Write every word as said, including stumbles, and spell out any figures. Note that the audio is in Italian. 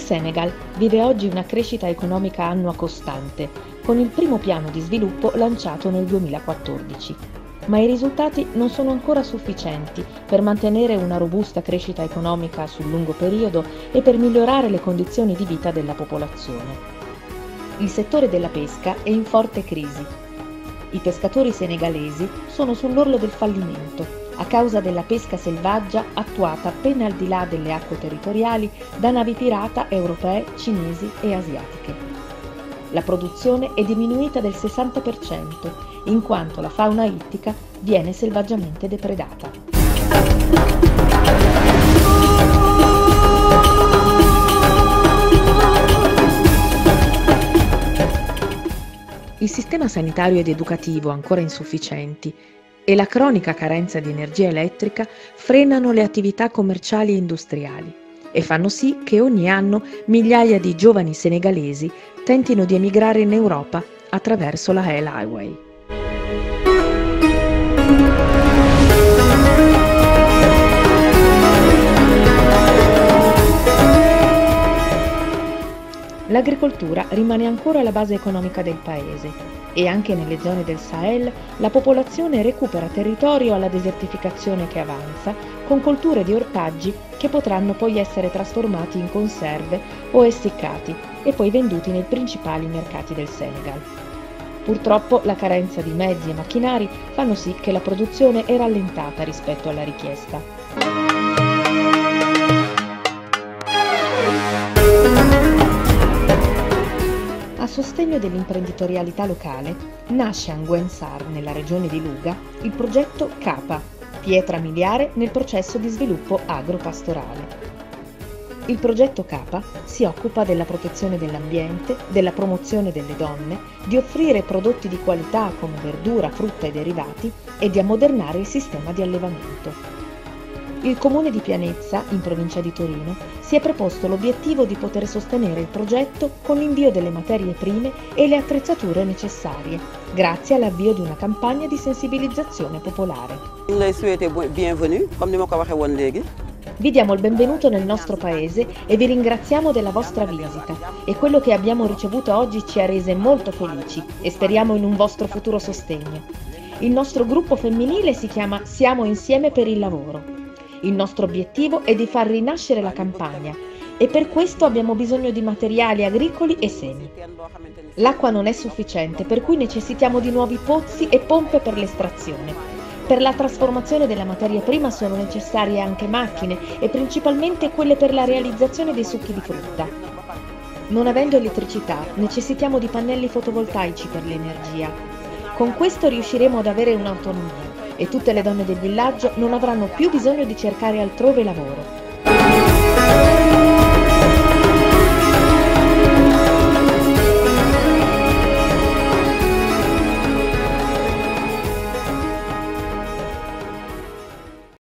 Senegal vive oggi una crescita economica annua costante, con il primo piano di sviluppo lanciato nel duemilaquattordici. Ma i risultati non sono ancora sufficienti per mantenere una robusta crescita economica sul lungo periodo e per migliorare le condizioni di vita della popolazione. Il settore della pesca è in forte crisi. I pescatori senegalesi sono sull'orlo del fallimento a causa della pesca selvaggia attuata appena al di là delle acque territoriali da navi pirata europee, cinesi e asiatiche. La produzione è diminuita del sessanta per cento, in quanto la fauna ittica viene selvaggiamente depredata. Il sistema sanitario ed educativo ancora insufficienti e la cronica carenza di energia elettrica frenano le attività commerciali e industriali e fanno sì che ogni anno migliaia di giovani senegalesi tentino di emigrare in Europa attraverso la El Highway. L'agricoltura rimane ancora la base economica del paese e anche nelle zone del Sahel la popolazione recupera territorio alla desertificazione che avanza con colture di ortaggi che potranno poi essere trasformati in conserve o essiccati e poi venduti nei principali mercati del Senegal. Purtroppo la carenza di mezzi e macchinari fanno sì che la produzione è rallentata rispetto alla richiesta. A sostegno dell'imprenditorialità locale, nasce a Nguensar, nella regione di Luga, il progetto CAPA, pietra miliare nel processo di sviluppo agropastorale. Il progetto CAPA si occupa della protezione dell'ambiente, della promozione delle donne, di offrire prodotti di qualità come verdura, frutta e derivati e di ammodernare il sistema di allevamento. Il Comune di Pianezza, in provincia di Torino, si è preposto l'obiettivo di poter sostenere il progetto con l'invio delle materie prime e le attrezzature necessarie, grazie all'avvio di una campagna di sensibilizzazione popolare. Vi diamo il benvenuto nel nostro paese e vi ringraziamo della vostra visita e quello che abbiamo ricevuto oggi ci ha rese molto felici e speriamo in un vostro futuro sostegno. Il nostro gruppo femminile si chiama Siamo Insieme per il Lavoro. Il nostro obiettivo è di far rinascere la campagna e per questo abbiamo bisogno di materiali agricoli e semi. L'acqua non è sufficiente, per cui necessitiamo di nuovi pozzi e pompe per l'estrazione. Per la trasformazione della materia prima sono necessarie anche macchine e principalmente quelle per la realizzazione dei succhi di frutta. Non avendo elettricità, necessitiamo di pannelli fotovoltaici per l'energia. Con questo riusciremo ad avere un'autonomia e tutte le donne del villaggio non avranno più bisogno di cercare altrove lavoro.